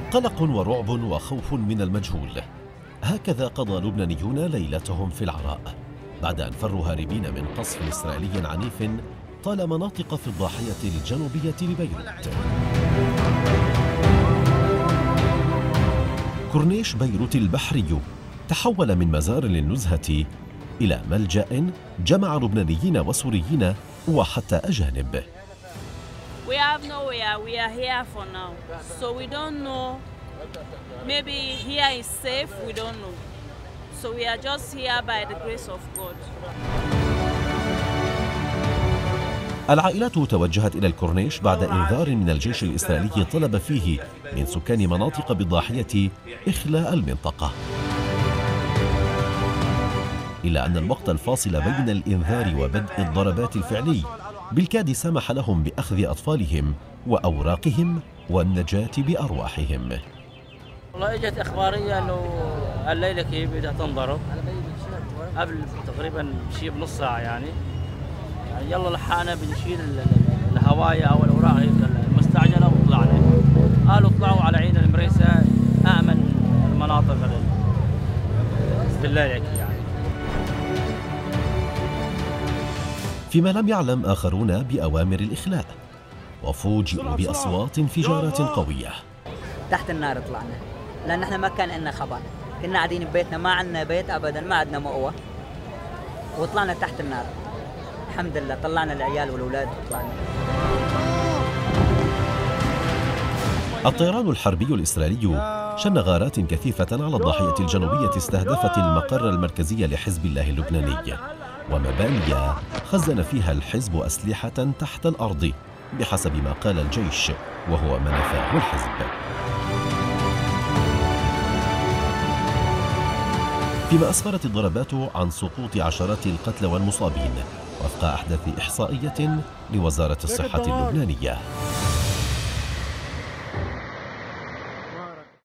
قلق ورعب وخوف من المجهول، هكذا قضى لبنانيون ليلتهم في العراء بعد أن فروا هاربين من قصف إسرائيلي عنيف طال مناطق في الضاحية الجنوبية لبيروت. كورنيش بيروت البحري تحول من مزار للنزهة إلى ملجأ جمع لبنانيين وسوريين وحتى أجانب. We have nowhere. We are here for now. So we don't know. Maybe here is safe. We don't know. So we are just here by the grace of God. العائلات توجهت إلى الكورنيش بعد إنذار من الجيش الإسرائيلي طلب فيه من سكان مناطق بالضاحية إخلاء المنطقة. إلا أن الوقت الفاصل بين الإنذار وبدء الضربات الفعلي بالكاد سمح لهم بأخذ أطفالهم وأوراقهم والنجاة بأرواحهم. والله اجت اخباريه انه الليله كيف بدها تنضرب قبل تقريبا شيء بنص ساعه يعني يلا لحقنا بنشيل الهوايه او الاوراق المستعجله وطلعنا. قالوا اطلعوا على عين المريسه امن المناطق بالله يعني. فيما لم يعلم آخرون بأوامر الإخلاء وفوجئوا بأصوات انفجارات قوية. تحت النار طلعنا لأن احنا ما كان لنا خبر، كنا قاعدين ببيتنا ما عندنا بيت أبدا، ما عندنا مأوى، وطلعنا تحت النار. الحمد لله طلعنا العيال والأولاد وطلعنا. الطيران الحربي الإسرائيلي شن غارات كثيفة على الضاحية الجنوبية استهدفت المقر المركزي لحزب الله اللبناني ومباني خزن فيها الحزب أسلحة تحت الأرض بحسب ما قال الجيش وهو منافاه الحزب. فيما أسفرت الضربات عن سقوط عشرات القتلى والمصابين وفق أحدث إحصائية لوزارة الصحة اللبنانية.